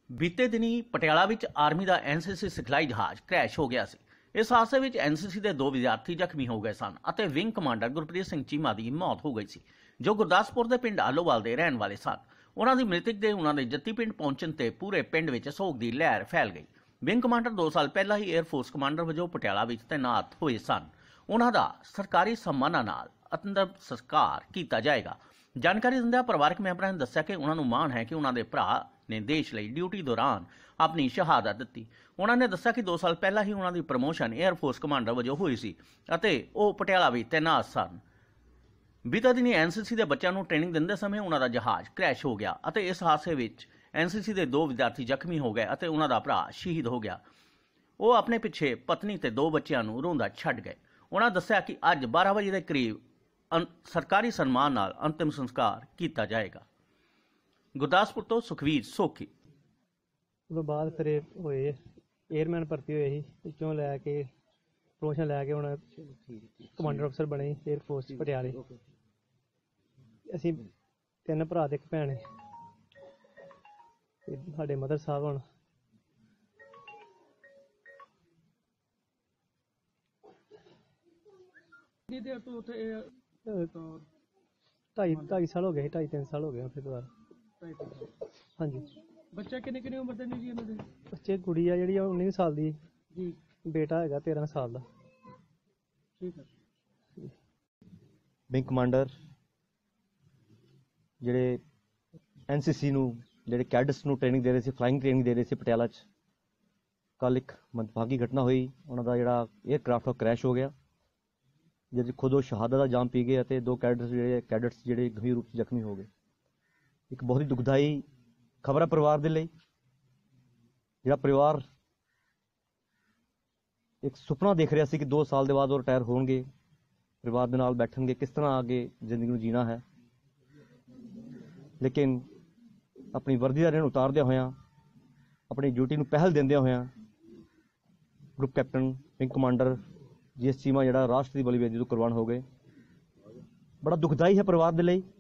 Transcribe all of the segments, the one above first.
ਬੀਤੇ ਦਿਨੀ ਪਟਿਆਲਾ ਵਿੱਚ ਆਰਮੀ ਦਾ ਐਨਸੀਸੀ ਸਿਖਲਾਈ ਜਹਾਜ਼ ਕ੍ਰੈਸ਼ ਹੋ ਗਿਆ ਸੀ। ਇਸ ਹਾਦਸੇ ਵਿੱਚ ਐਨਸੀਸੀ ਦੇ 2 ਵਿਦਿਆਰਥੀ ਜ਼ਖਮੀ ਹੋ ਗਏ ਸਨ ਅਤੇ ਵਿੰਗ ਕਮਾਂਡਰ ਗੁਰਪ੍ਰੀਤ ਸਿੰਘ ਚੀਮਾ ਦੀ ਮੌਤ ਹੋ ਗਈ ਸੀ, ਜੋ ਗੁਰਦਾਸਪੁਰ ਦੇ ਪਿੰਡ ਆਲੋਵਾਲ ਦੇ ਰਹਿਣ ਵਾਲੇ ਸਨ। ਉਹਨਾਂ ਦੀ ਮ੍ਰਿਤਕ ਦੇ ਉਹਨਾਂ ਦੇ ਜੱਤੀ ਪਿੰਡ ਪਹੁੰਚਣ ਤੇ ਪੂਰੇ ਪਿੰਡ ਵਿੱਚ ਸੋਗ ਦੀ ਲਹਿਰ ਫੈਲ ਗਈ। ਵਿੰਗ ਕਮਾਂਡਰ 2 ਸਾਲ ਪਹਿਲਾਂ ਹੀ 에ਅਰ ਫੋਰਸ ਕਮਾਂਡਰ ਵਜੋਂ ਪਟਿਆਲਾ ਵਿੱਚ ਤੈਨਾਤ ਹੋਏ ਸਨ। ਉਹਨਾਂ ਦਾ ਸਰਕਾਰੀ ਸਨਮਾਨਾਂ ਨਾਲ ਅੰਤਿਮ ਸੰਸਕਾਰ ਕੀਤਾ ਜਾਏਗਾ। ਜਾਣਕਾਰੀ ਦਿੰਦਿਆਂ ਪਰਿਵਾਰਕ ਮੈਂਬਰਾਂ ਨੇ ਦੱਸਿਆ ਕਿ ਉਹਨਾਂ ਨੂੰ ਮਾਣ ਹੈ ਕਿ ਉਹਨਾਂ ਦੇ ਭਰਾ ਨੇ ਦੇਸ਼ ਲਈ ਡਿਊਟੀ ਦੌਰਾਨ ਆਪਣੀ ਸ਼ਹਾਦਤ ਦਿੱਤੀ। ਉਹਨਾਂ ਨੇ ਦੱਸਿਆ ਕਿ 2 ਸਾਲ ਪਹਿਲਾਂ ਹੀ ਉਹਨਾਂ ਦੀ ਪ੍ਰਮੋਸ਼ਨ 에ਅਰ ਫੋਰਸ ਕਮਾਂਡਰ ਵਜੋਂ ਹੋਈ ਸੀ ਅਤੇ ਉਹ ਪਟਿਆਲਾ ਵਿੱਚ ਤੈਨਾਤ ਸਨ। ਬੀਤੇ ਦਿਨੀ ਐਨਸੀਸੀ ਦੇ ਬੱਚਿਆਂ ਨੂੰ ਟ੍ਰੇਨਿੰਗ ਦਿੰਦੇ ਸਮੇਂ ਉਹਨਾਂ ਦਾ ਜਹਾਜ਼ ਕ੍ਰੈਸ਼ ਹੋ ਗਿਆ ਅਤੇ ਇਸ ਹਾਦਸੇ ਵਿੱਚ ਐਨਸੀਸੀ ਦੇ 2 ਵਿਦਿਆਰਥੀ ਜ਼ਖਮੀ ਹੋ ਗਏ ਅਤੇ ਉਹਨਾਂ ਦਾ ਭਰਾ ਸ਼ਹੀਦ ਹੋ ਗਿਆ। ਉਹ ਆਪਣੇ ਪਿੱਛੇ ਪਤਨੀ ਤੇ 2 ਬੱਚਿਆਂ ਨੂੰ ਰੋਂਦਾ ਛੱਡ ਗਏ। ਉਹਨਾਂ ਦੱਸਿਆ ਕਿ ਅੱਜ 12 ਵਜੇ ਦੇ ਕਰੀਬ ਸਰਕਾਰੀ ਸਨਮਾਨ ਨਾਲ ਅੰਤਿਮ ਸੰਸਕਾਰ ਕੀਤਾ ਜਾਏਗਾ। ਗੁਰਦਾਸਪੁਰ ਤੋਂ ਸੁਖਵੀਰ ਸੋਖੀ। ਉਹ ਬਾਅਦ ਫਿਰ ਹੋਏ 에ਅਰਮੈਨ ਭਰਤੀ ਹੋਏ ਸੀ, ਵਿੱਚੋਂ ਲੈ ਕੇ ਪ੍ਰੋਮੋਸ਼ਨ ਲੈ ਕੇ ਹੁਣ ਕਮਾਂਡਰ ਅਫਸਰ ਬਣੇ 에ਅਰ ਫੋਰਸ ਪਟਿਆਲੇ। ਅਸੀਂ 3 ਭਰਾ ਤੇ 1 ਭੈਣ ਹੈ ਤੇ ਸਾਡੇ ਮਦਰ ਸਾਹਿਬ ਹੁਣ ਢਾਈ ਸਾਲ ਹੋ ਗਏ, 2.5-3 ਸਾਲ ਹੋ ਗਏ ਫਿਰ ਦੁਬਾਰਾ। ਹਾਂਜੀ। ਬੱਚਾ ਕਿੰਨੇ ਉਮਰ ਦੇ ਨੇ ਜੀ ਇਹਨਾਂ ਦੇ? ਬੱਚੇ ਕੁੜੀ ਆ ਜਿਹੜੀ 19 ਸਾਲ ਦੀ ਜੀ, ਬੇਟਾ ਹੈਗਾ 13 ਸਾਲ ਦਾ। ਠੀਕ ਹੈ। ਵਿੰਗ ਕਮਾਂਡਰ ਜਿਹੜੇ ਐਨਸੀਸੀ ਨੂੰ ਜਿਹੜੇ ਕੈਡਟਸ ਨੂੰ ਟ੍ਰੇਨਿੰਗ ਦੇ ਰਹੇ ਸੀ, ਫਲਾਈਂਗ ਟ੍ਰੇਨਿੰਗ ਦੇ ਰਹੇ ਸੀ ਪਟਿਆਲਾ 'ਚ, ਕੱਲ੍ਹ ਇੱਕ ਮੰਦਭਾਗੀ ਘਟਨਾ ਹੋਈ। ਉਹਨਾਂ ਦਾ ਜਿਹੜਾ 에ਅਰਕ੍ਰਾਫਟ ਕ੍ਰੈਸ਼ ਹੋ ਗਿਆ, ਜਿਹਦੇ ਖੁਦ ਉਹ ਸ਼ਹਾਦਤ ਦਾ ਜਾਮ ਪੀ ਗਏ ਅਤੇ 2 ਕੈਡਟਸ ਜਿਹੜੇ ਗੰਭੀਰ ਰੂਪ 'ਚ ਜ਼ਖਮੀ ਹੋ ਗਏ। ਇੱਕ ਬਹੁਤ ਹੀ ਦੁਖਦਾਈ ਖਬਰ ਹੈ ਪਰਿਵਾਰ ਦੇ ਲਈ। ਜਿਹੜਾ ਪਰਿਵਾਰ ਇੱਕ ਸੁਪਨਾ ਦੇਖ ਰਿਹਾ ਸੀ ਕਿ 2 ਸਾਲ ਦੇ ਬਾਅਦ ਉਹ ਰਿਟਾਇਰ ਹੋਣਗੇ, ਪਰਿਵਾਰ ਦੇ ਨਾਲ ਬੈਠਣਗੇ, ਕਿਸ ਤਰ੍ਹਾਂ ਅੱਗੇ ਜ਼ਿੰਦਗੀ ਨੂੰ ਜੀਣਾ ਹੈ। ਲੇਕਿਨ ਆਪਣੀ ਵਰਦੀ ਦਾ ਰਿਣ ਉਤਾਰਦਿਆਂ ਹੋਇਆਂ, ਆਪਣੀ ਡਿਊਟੀ ਨੂੰ ਪਹਿਲ ਦਿੰਦਿਆਂ ਹੋਇਆਂ, group captain wing commander GS Cheema ਜਿਹੜਾ ਰਾਸ਼ਟਰ ਦੀ ਬਲੀਦਾਨ ਤੋਂ ਕੁਰਬਾਨ ਹੋ ਗਏ। ਬੜਾ ਦੁਖਦਾਈ ਹੈ ਪਰਿਵਾਰ ਦੇ ਲਈ,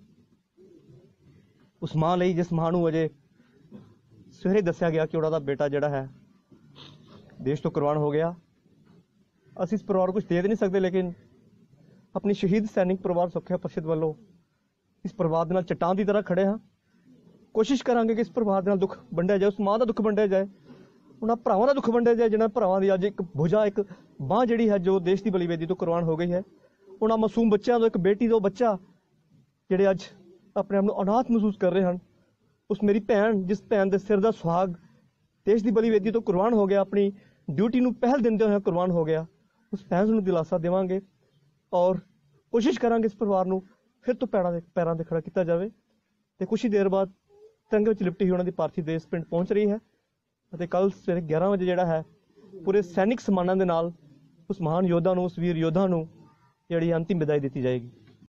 ਉਸ ਮਾਂ ਲਈ ਜਿਸ ਮਾਂ ਨੂੰ ਅਜੇ ਸਵੇਰੇ ਦੱਸਿਆ ਗਿਆ ਕਿ ਉਹਨਾਂ ਦਾ ਬੇਟਾ ਜਿਹੜਾ ਹੈ ਦੇਸ਼ ਤੋਂ ਕੁਰਬਾਨ ਹੋ ਗਿਆ। ਅਸੀਂ ਇਸ ਪਰਿਵਾਰ ਨੂੰ ਕੁਝ ਦੇ ਨਹੀਂ ਸਕਦੇ, ਲੇਕਿਨ ਆਪਣੀ ਸ਼ਹੀਦ ਸੈਨਿਕ ਪਰਿਵਾਰ ਸੁਰੱਖਿਆ ਪਰਿਸ਼ਦ ਵੱਲੋਂ ਇਸ ਪਰਿਵਾਰ ਦੇ ਨਾਲ ਚੱਟਾਨ ਦੀ ਤਰ੍ਹਾਂ ਖੜੇ ਹਾਂ। ਕੋਸ਼ਿਸ਼ ਕਰਾਂਗੇ ਕਿ ਇਸ ਪਰਿਵਾਰ ਦੇ ਨਾਲ ਦੁੱਖ ਵੰਡਿਆ ਜਾਏ, ਉਸ ਮਾਂ ਦਾ ਦੁੱਖ ਵੰਡਿਆ ਜਾਏ, ਉਹਨਾਂ ਭਰਾਵਾਂ ਦਾ ਦੁੱਖ ਵੰਡਿਆ ਜਾਏ ਜਿਹਨਾਂ ਭਰਾਵਾਂ ਦੀ ਅੱਜ ਇੱਕ ਭੁਜਾ, ਇੱਕ ਬਾਂਹ ਜਿਹੜੀ ਹੈ ਜੋ ਦੇਸ਼ ਦੀ ਬਲੀਵੇਦੀ ਤੋਂ ਕੁਰਬਾਨ ਹੋ ਗਈ ਹੈ। ਉਹਨਾਂ ਮਾਸੂਮ ਬੱਚਿਆਂ ਤੋਂ, ਇੱਕ ਬੇਟੀ ਤੋਂ ਬੱਚਾ ਜਿਹੜੇ ਅੱਜ ਆਪਣੇ ਆਪ ਨੂੰ ਅਨਾਥ ਮਹਿਸੂਸ ਕਰ ਰਹੇ ਹਨ। ਉਸ ਮੇਰੀ ਭੈਣ, ਜਿਸ ਭੈਣ ਦੇ ਸਿਰ ਦਾ ਸੁਹਾਗ ਦੇਸ਼ ਦੀ ਬਲੀਵੇਦੀ ਤੋਂ ਕੁਰਬਾਨ ਹੋ ਗਿਆ, ਆਪਣੀ ਡਿਊਟੀ ਨੂੰ ਪਹਿਲ ਦਿੰਦੇ ਹੋਏ ਕੁਰਬਾਨ ਹੋ ਗਿਆ, ਉਸ ਭੈਣ ਨੂੰ ਦਿਲਾਸਾ ਦੇਵਾਂਗੇ ਔਰ ਕੋਸ਼ਿਸ਼ ਕਰਾਂਗੇ ਇਸ ਪਰਿਵਾਰ ਨੂੰ ਫਿਰ ਤੋਂ ਪੈਰਾਂ 'ਤੇ ਖੜਾ ਕੀਤਾ ਜਾਵੇ। ਤੇ ਕੁਛ ਹੀ ਦੇਰ ਬਾਅਦ ਤਿਰੰਗੇ ਵਿੱਚ ਲਿਪਟੀ ਹੋਈ ਉਹਨਾਂ ਦੀ ਪਾਰਥਿਵ ਦੇਸ਼ ਪਿੰਡ ਪਹੁੰਚ ਰਹੀ ਹੈ ਅਤੇ ਕੱਲ੍ਹ ਸਵੇਰੇ 11 ਵਜੇ ਜਿਹੜਾ ਹੈ ਪੂਰੇ ਸੈਨਿਕ ਸਨਮਾਨਾਂ ਦੇ ਨਾਲ ਉਸ ਮਹਾਨ ਯੋਧਾ ਨੂੰ, ਉਸ ਵੀਰ ਯੋਧਾ ਨੂੰ ਜਿਹੜੀ ਅੰਤਿਮ ਵਿਦਾਈ ਦਿੱਤੀ ਜਾਏਗੀ।